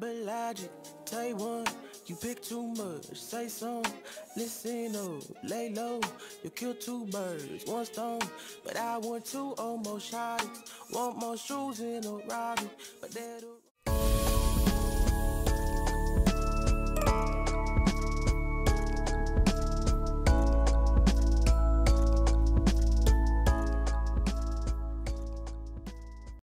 with logic. Take one, you pick too much. Say some, listen up, lay low. You kill two birds, one stone. But I want two almost shots. Want more shoes in a Robin, but that'll